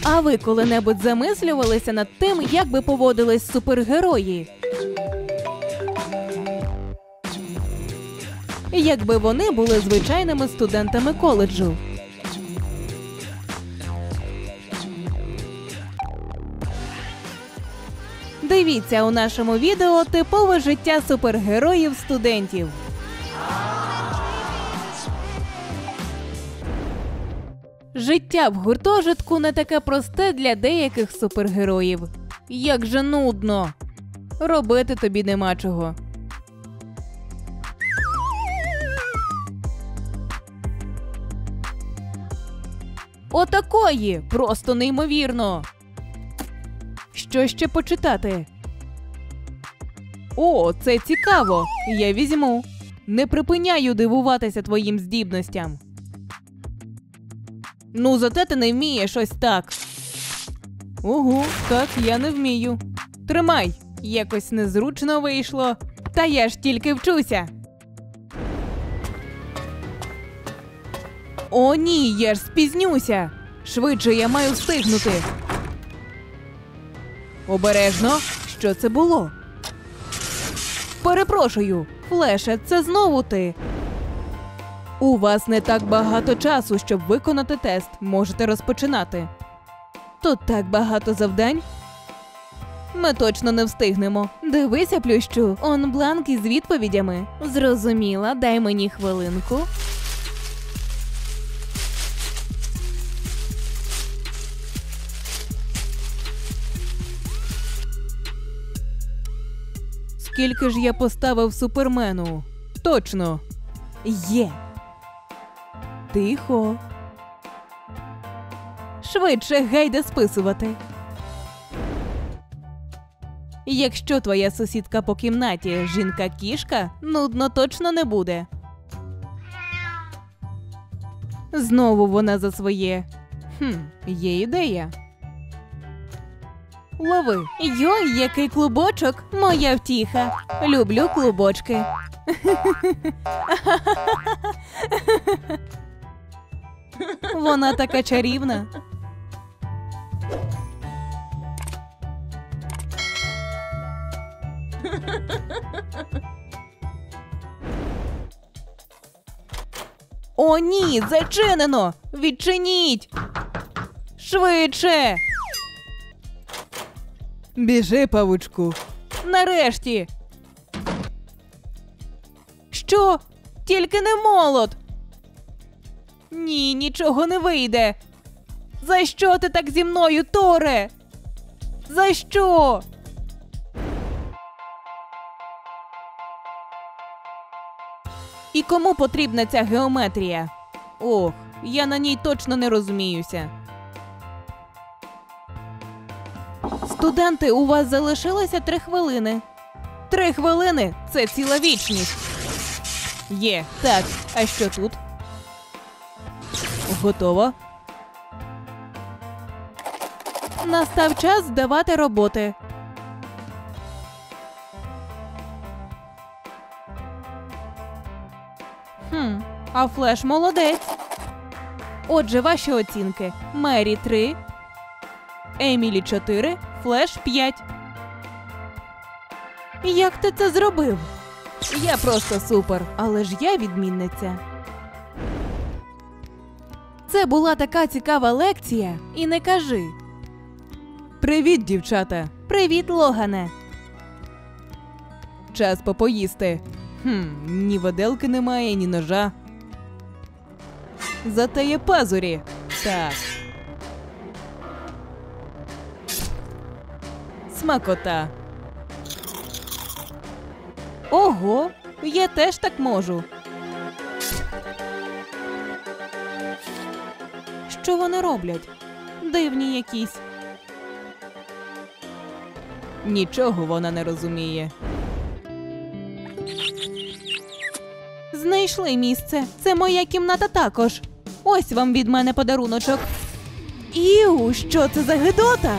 А ви коли-небудь замислювалися над тим, як би поводились супергерої? Якби вони були звичайними студентами коледжу? Дивіться у нашому відео типове життя супергероїв-студентів. Життя в гуртожитку не таке просте для деяких супергероїв. Як же нудно. Робити тобі нема чого. Отакої! Просто неймовірно! Що ще почитати? О, це цікаво! Я візьму. Не припиняю дивуватися твоїм здібностям. Ну, зате ти не вмієш ось так. Ого, так я не вмію. Тримай, якось незручно вийшло. Та я ж тільки вчуся. О ні, я ж спізнюся. Швидше я маю встигнути. Обережно. Що це було? Перепрошую, Флеше, це знову ти. У вас не так багато часу, щоб виконати тест. Можете розпочинати. Тут так багато завдань. Ми точно не встигнемо. Дивися, Плющу, он бланк із відповідями. Зрозуміла, дай мені хвилинку. Скільки ж я поставив Супермену? Точно. Є. Тихо. Швидше, гайда списувати. Якщо твоя сусідка по кімнаті жінка-кішка, нудно точно не буде. Знову вона за своє. Є ідея. Лови. Йой, який клубочок. Моя втіха. Люблю клубочки. Вона така чарівна. О ні, зачинено! Відчиніть! Швидше! Біжи, павучку. Нарешті! Що? Тільки не молот! Ні, нічого не вийде. За що ти так зі мною, Торе? За що? І кому потрібна ця геометрія? Ох, я на ній точно не розуміюся. Студенти, у вас залишилося 3 хвилини. 3 хвилини – це ціла вічність. Є, так, а що тут? Готово. Настав час здавати роботи. А Флеш молодець. Отже, ваші оцінки. Мері 3, Емілі 4, Флеш 5. Як ти це зробив? Я просто супер, але ж я відмінниця. Це була така цікава лекція, і не кажи. Привіт, дівчата. Привіт, Логане. Час попоїсти. Ні виделки немає, ні ножа. Зате є пазурі. Так. Смакота. Ого, я теж так можу. Що вони роблять? Дивні якісь. Нічого вона не розуміє. Знайшли місце. Це моя кімната також. Ось вам від мене подаруночок. Іу, що це за гидота?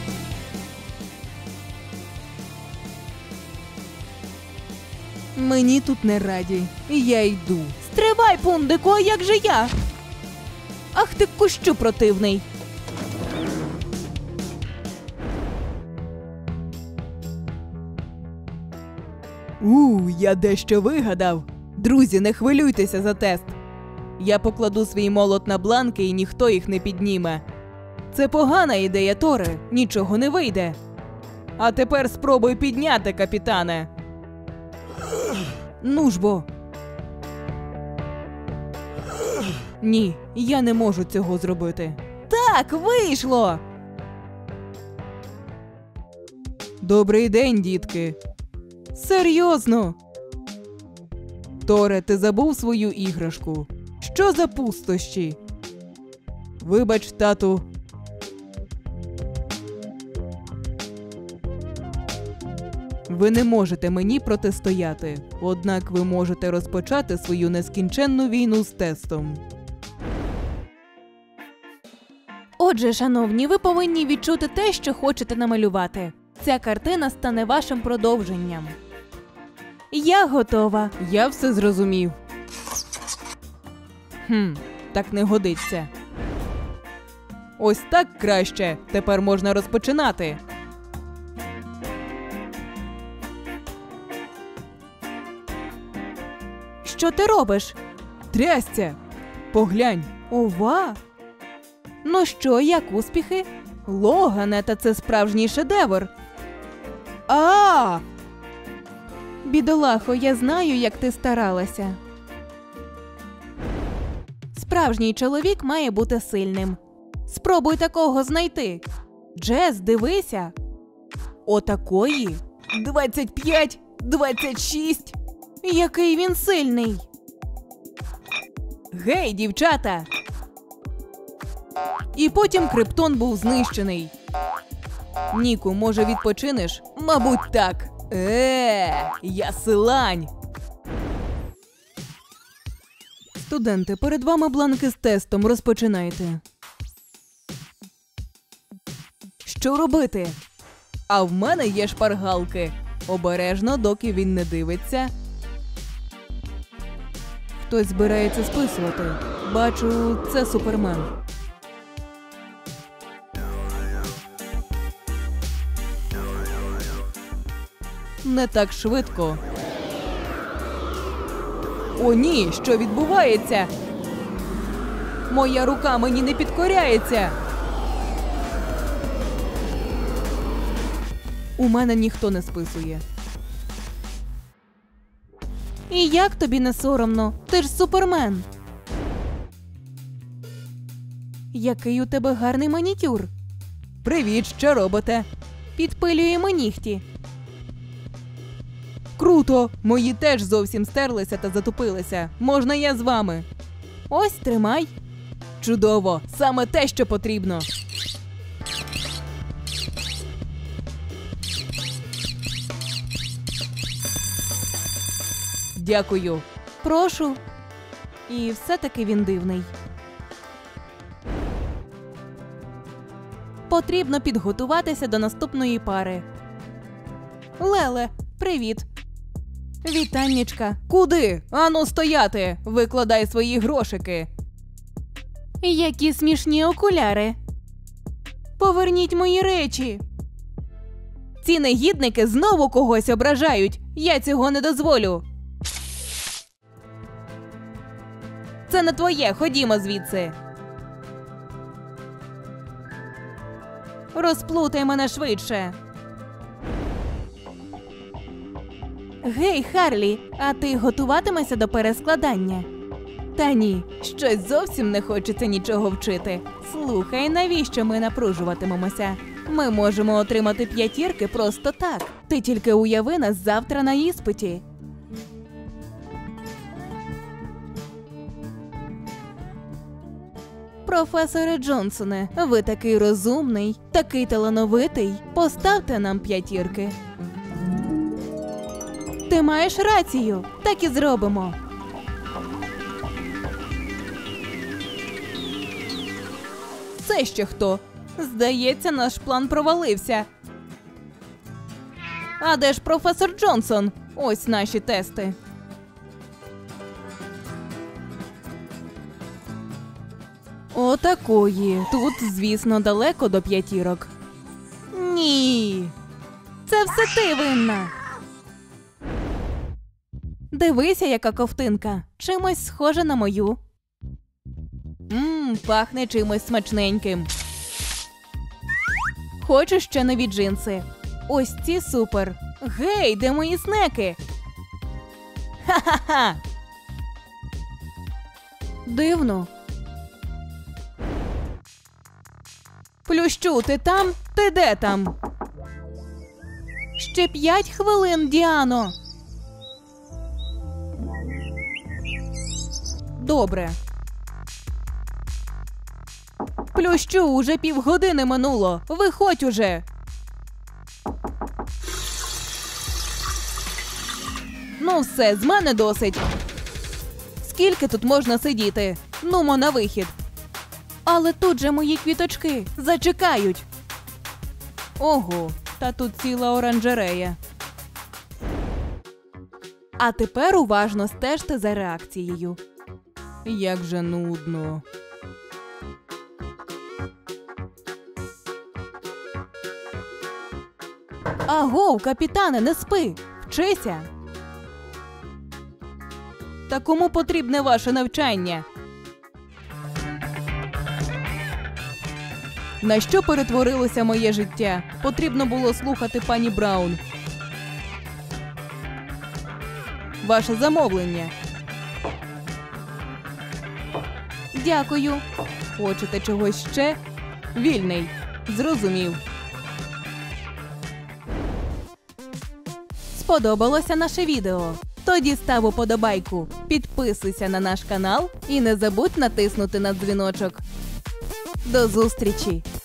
Мені тут не раді. Я йду. Стривай, пундику, а як же я? Ах ти кущу противний. Я дещо вигадав. Друзі, не хвилюйтеся за тест. Я покладу свій молот на бланки і ніхто їх не підніме. Це погана ідея, Торе. Нічого не вийде. А тепер спробуй підняти, капітане. Ну ж бо. Ні, я не можу цього зробити. Так, вийшло! Добрий день, дітки. Серйозно? Торе, ти забув свою іграшку? Що за пустощі? Вибач, тату. Ви не можете мені протистояти, однак ви можете розпочати свою нескінченну війну з тестом. Отже, шановні, ви повинні відчути те, що хочете намалювати. Ця картина стане вашим продовженням. Я готова. Я все зрозумів. Так не годиться. Ось так краще. Тепер можна розпочинати. Що ти робиш? Трясця! Поглянь. Ова! Ну що, як успіхи? Логане, та це справжній шедевр. Бідолахо, я знаю, як ти старалася. Справжній чоловік має бути сильним. Спробуй такого знайти. Джес, дивися. Отакої? 25, 26. Який він сильний. Гей, дівчата! І потім Криптон був знищений. Ніку, може відпочинеш? Мабуть, так. Я силань. Студенти, перед вами бланки з тестом. Розпочинайте. Що робити? А в мене є шпаргалки. Обережно, доки він не дивиться. Хтось збирається списувати. Бачу, це Супермен. Не так швидко. О ні, що відбувається? Моя рука мені не підкоряється. У мене ніхто не списує. І як тобі не соромно? Ти ж Супермен. Який у тебе гарний манікюр. Привіт, що робите? Підпилюємо нігті. Круто! Мої теж зовсім стерлися та затупилися. Можна я з вами? Ось, тримай. Чудово! Саме те, що потрібно. Дякую. Прошу. І все-таки він дивний. Потрібно підготуватися до наступної пари. Леле, привіт. Вітаннячка. Куди? Ану стояти! Викладай свої грошики. Які смішні окуляри. Поверніть мої речі. Ці негідники знову когось ображають. Я цього не дозволю. Це не твоє, ходімо звідси. Розплутай мене швидше. Гей, Харлі, а ти готуватимешся до перескладання? Та ні, щось зовсім не хочеться нічого вчити. Слухай, навіщо ми напружуватимемося? Ми можемо отримати 5 просто так. Ти тільки уяви нас завтра на іспиті. Професоре Джонсоне, ви такий розумний, такий талановитий. Поставте нам 5. Ти маєш рацію. Так і зробимо. Це ще хто? Здається, наш план провалився. А де ж професор Джонсон? Ось наші тести. Отакої. Тут, звісно, далеко до 5. Ні. Це все ти винна. Дивися, яка ковтинка. Чимось схожа на мою. Пахне чимось смачненьким. Хочу ще нові джинси. Ось ці супер. Гей, де мої снеки? Ха-ха-ха! Дивно. Плющу, ти там? Ти де там? Ще 5 хвилин, Діано. Добре. Плющу, уже півгодини минуло. Виходь уже. Ну все, з мене досить. Скільки тут можна сидіти? Нумо на вихід. Але тут же мої квіточки зачекають. Ого, та тут ціла оранжерея. А тепер уважно стежте за реакцією. Як же нудно. Агов, капітане, не спи! Вчися! Та кому потрібне ваше навчання? На що перетворилося моє життя? Потрібно було слухати пані Браун. Ваше замовлення. Дякую. Хочете чогось ще? Вільний. Зрозумів. Сподобалося наше відео? Тоді став уподобайку, підписуйся на наш канал і не забудь натиснути на дзвіночок. До зустрічі!